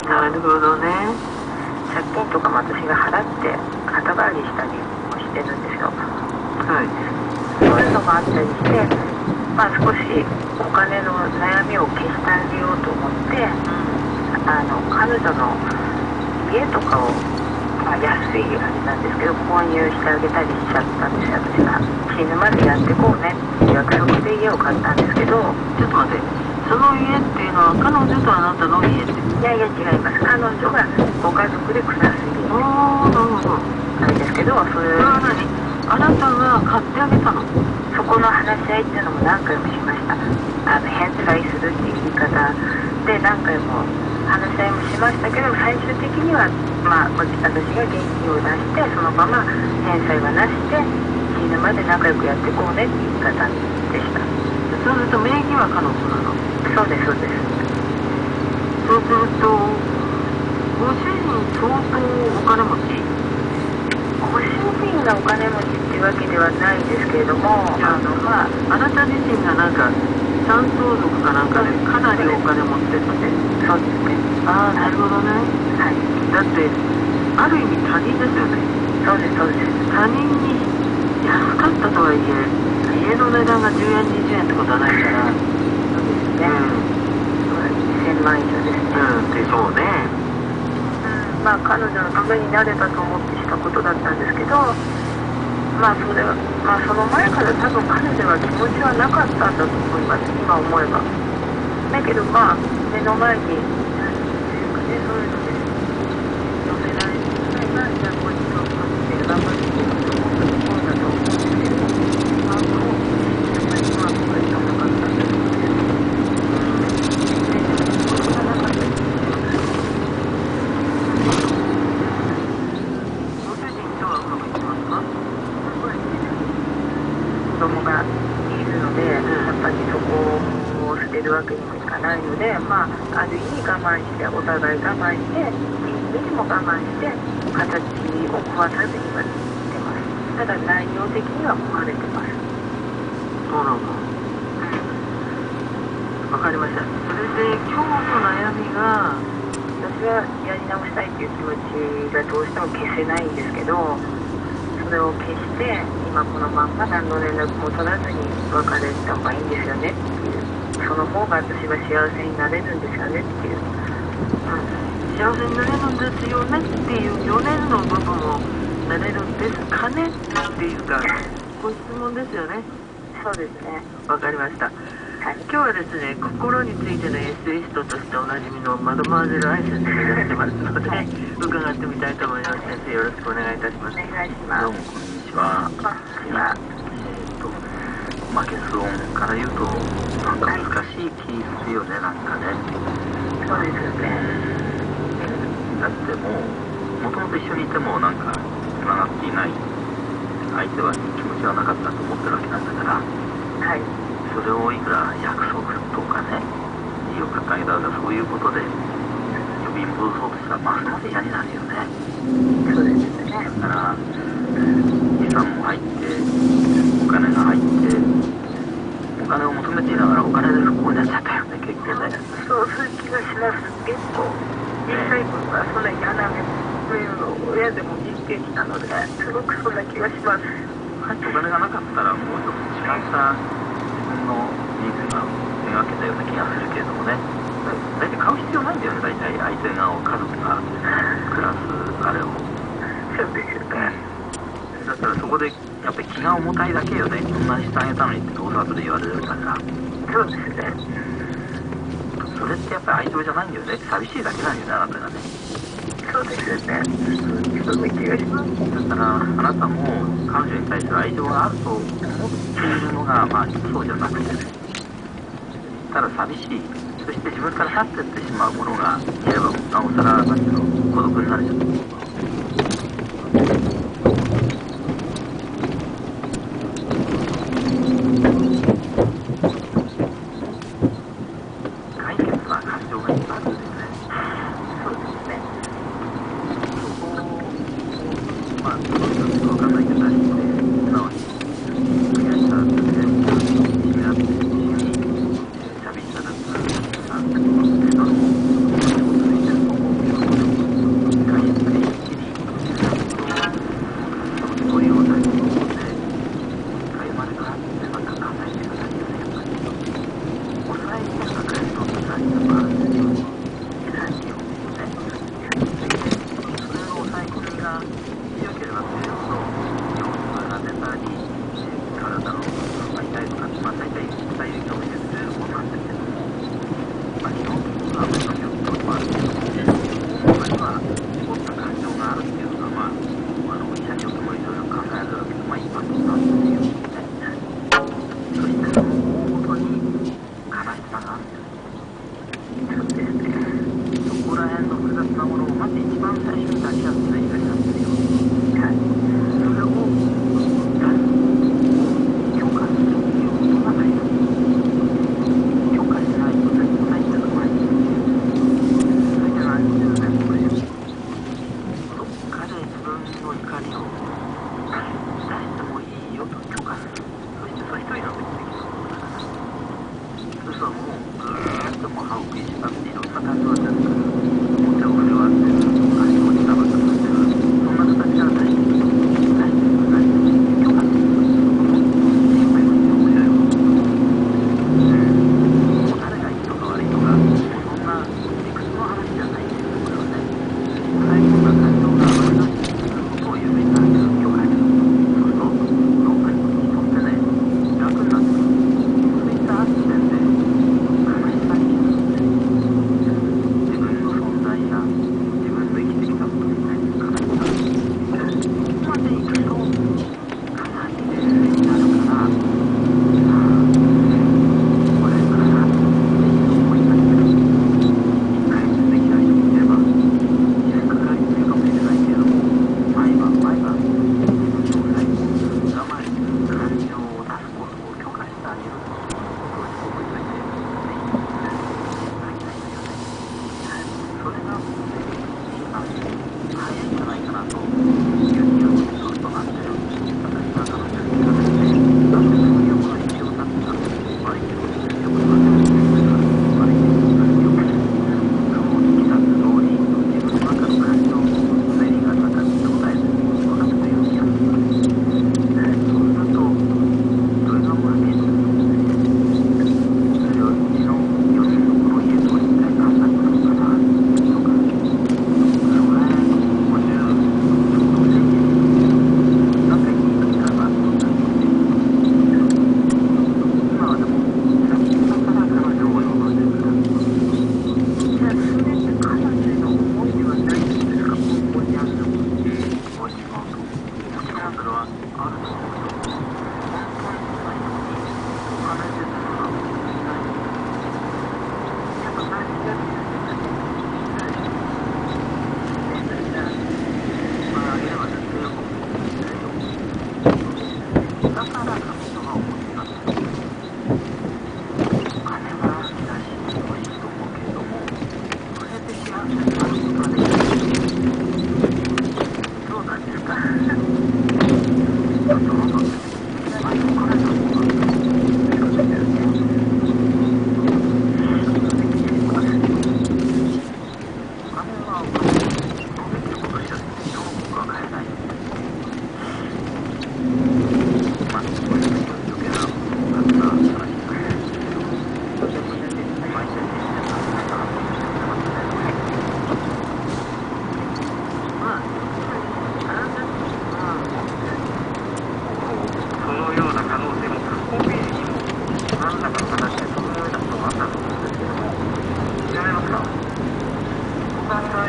なるほどね。 借金とかも私が払って肩代わりしたりもしてるんですよ。 はい。 そういうのもあったりして、少しお金の悩みを消してあげようと思って、彼女の家とかを、安いあれなんですけど購入してあげたりしちゃったんですよ。私が死ぬまでやってこうねっていう約束で家を買ったんですけど。 ちょっと待って、その家っていうのは彼女とあなたの家って？ いやいや違います。彼女がご家族で暮らす家。 ああ、なるほど。 なんですけど、それは何？あなたが買ってあげたの？ そこの話し合いっていうのも何回もしました。返済するっていう言い方で何回も話し合いもしましたけど、最終的には、私が現金を出してそのまま返済はなしで死ぬまで仲良くやっていこうねっていう言い方でした。 そうすると名義は彼女なの？ そうですそうです。 そうするとご主人相当お金持ち？ ご主人がお金持ちっていうわけではないですけれども、 あなた自身がなんか三相続かなんかでかなりお金持ってって。 そうですね。 ああ、なるほどね。 はい。 だってある意味他人ですよね。 そうですそうです。 他人に安かったとはいえ家の値段が10円20円ってことはないから。 そうですね。1000万以上ですね。 でしょうね。 彼女のためになれたと思ってしたことだったんですけど、それはその前から多分彼女は気持ちはなかったんだと思います。今思えば。だけど目の前にそういうので読めないぐらいがじゃあこいつを買って頑張っていこうと思ったところだと思うんですけど、やっぱりこれがなかったんだと思うんですよ。これがなかったんですよ。子供がいるので、やっぱりそこを捨てるわけにもいかないので、ある意味我慢して、お互い我慢して、いい意味でも我慢して、形を壊さずにはしてます。ただ内容的には壊れてます。 そうなの。わかりました。それで今日の悩みが、 私はやり直したいっていう気持ちがどうしても消せないんですけど、それを消して今このまんま何の連絡も取らずに別れた方がいいんですよねっていう、その方が私は幸せになれるんですよねっていう、 幸せになれるんですよねっていう4年の部分をなれるんですかねっていうかご質問ですよね。 そうですね。 わかりました。今日はですね、心についてのエッセイストとしておなじみのマドマーゼル愛先生がいらしてますので、伺ってみたいと思います。先生、よろしくお願いいたします。 お願いします。 どうもこんにちは。結論から言うとなんか難しい気するよね、なんかね。 そうですよね。 だってもともと一緒にいてもなんかつながっていない相手は気持ちはなかったと思ってるわけなんだから、 はい。 それをいくら約束とかね、字を掲げたとかそういうことで呼び戻そうとしたらますます嫌になるよね。 そうですね。 だから資産も入ってお金が入ってお金を求めていながらお金で不幸になっちゃったよね、結構ね。 そういう気がします。結構小さい頃からそんな嫌な目というのを親でも見てきたので、すごくそんな気がします。 入ってお金がなかったらもうちょっと違った自分の人生が描けたような気がするけれどもね。大体買う必要ないんだよね、大体相手が家族が暮らすあれを。 そうですよね。 だったらそこでやっぱり気が重たいだけよね。こんなにしてあげたのにってどうせ後で言われるんだから。 そうですね。 それってやっぱり愛情じゃないんだよね。寂しいだけなんだよね、あなたがね。 そうですよね。そんな気がします。 だからあなたも彼女に対する愛情があると思っているのがそうじゃなくてね、ただ寂しい、そして自分から去っていってしまうものがいればなおさらなんていうの孤独になるじゃん。解決は感情がいっぱいあるんですね。 そうですね。 そこをどういうか分かんないけど出して素直に悔しさだったりね、自信があって寂しさだったらなんてことですか、仕事でいいんですと思うけの複雑なものをまず一番最初に出しやすいのはやりなんですよ。はい。それを出す許可するっていうことがないと。許可しないと絶対に出さない。それで何十年もですよ。どっかで自分の怒りを出してもいいよと許可する。そしてそれ一人の別にできることだから。嘘はもうぐーっともう歯を食いしばっていろんな感情を出すから、お手を振るわってる、足をジタバタさせる、そんな形から出していくと、出してくださいと許可すると、心配は面白いこと。もう誰がいいとか悪いとか、もうそんな理屈の話じゃないんですよ、これはね。最高な感情があるなしにすることを夢になる許可する。そうすると、脳が人ってね、楽になってくる。そういった時点で、自分の存在や自分の生きてきたことに対する悲しさ、ここまでいくとかなり冷静になるから、これからって思いたいけど、一回できない人もいれば自然かかりっていうかもしれないけれども、毎晩毎晩自分の最高に我慢する感情を出すことを許可してあげるということを覚えておいて、それが一番早いんじゃないかなという気がする。そうするとなんで私は彼女に言われて、なんでそういうものに気を出すんだろう。悪いけどよくわかるんですが、悪いけどよく雲を突き出す通り自分の中の感情のうねりが高くて答えずに分かってくれる気がするわけです。そうするとそれがもう見えてくるんですね。それをうちの4人のこの家と一体何だったのかなとか、将来の50ちょうど過ぎてなんかいい時間があったんだって今はでもさっきだから彼女を望んでるんだ。じゃあそれって彼女への思いではないんですか、根本にあるのは。もちろんそれはあると思うよ。本当に最後にお金で済むのは本当にない。やっぱ何が見えてない。まああげれば絶対喜ぶと思うんですよ。だから彼女が思ってたんですよ。お金は好きだし欲しいと思うけれども、それで幸せになることはできない。どうなんですか。ちょっと本当にまずお金の方が何らかの形でそのような人があったと思うんですけども、やめますか。僕は